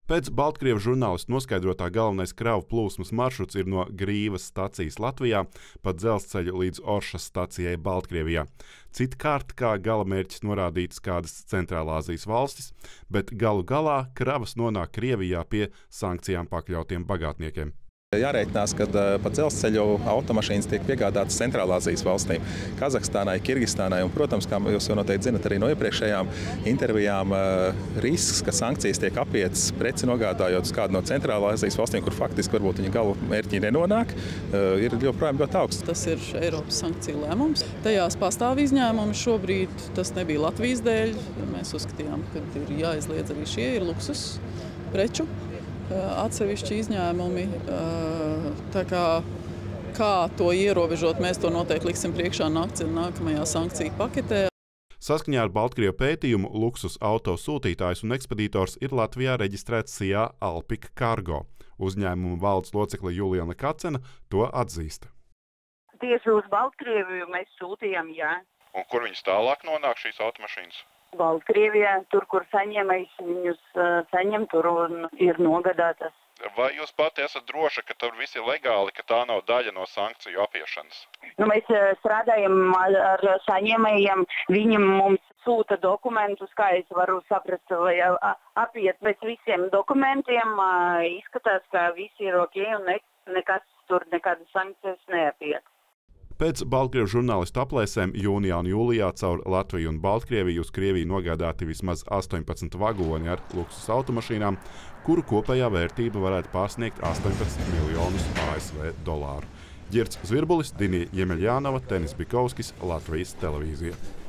Pēc Baltkrievu žurnālistu noskaidrotā galvenais kravu plūsmas maršruts ir no Grīvas stacijas Latvijā pa dzelzceļu līdz Oršas stacijai Baltkrievijā. Citkārt kā galamērķis norādīts kādas Centrālāzijas valstis, bet galu galā kravas nonāk Krievijā pie sankcijām pakļautiem bagātniekiem. Jārēķinās, ka pa dzelzceļu automašīnas tiek piegādātas Centrālāzijas valstīm - Kazahstānai, Kirgistānai. Un, protams, kā jūs jau noteikti zinat arī no iepriekšējām intervijām, risks, ka sankcijas tiek apietas preci nogādājot uz kādu no Centrālāzijas valstīm, kur faktiski varbūt viņa galu mērķī nenonāk, ir joprojām ļoti augsts. Tas ir Eiropas sankciju lēmums. Tajās pastāv izņēmumi. Šobrīd tas nebija Latvijas dēļ. Mēs uzskatījām, ka ir jāizliedz arī šie ir luksus preču. Atsevišķi izņēmumi, tā kā to ierobežot, mēs to noteikti liksim priekšā nākamajā sankciju paketē. Saskaņā ar Baltkrievu pētījumu luksus auto sūtītājs un ekspeditors ir Latvijā reģistrēts SIA Alpika Cargo. Uzņēmuma valdes locekle Juliana Kacena to atzīst. Tieši uz Baltkrieviju mēs sūtījām, jā. Un kur viņas tālāk nonāk šīs automašīnas? Baltkrievijā, tur, kur saņēmējs viņus saņem, tur un ir nogādātas. Vai jūs pati esat droša, ka tur viss ir legāli, ka tā nav daļa no sankciju apiešanas? Mēs strādājam ar saņēmējiem, viņi mums sūta dokumentus, kā es varu saprast, lai apiet pēc visiem dokumentiem, izskatās, ka viss ir ok un nekas tur nekādas sankcijas neapiet. Pēc Baltkrievu žurnālistu aplēsēm jūnijā un jūlijā caur Latviju un Baltkrieviju uz Krieviju nogādāti vismaz 18 vagoni ar luksus automašīnām, kuru kopējā vērtība varētu pārsniegt 18 miljonus ASV dolāru. Ģirds Zvirbulis, Dinija Jemeļjānova, Tenis Bikovskis, Latvijas televīzija.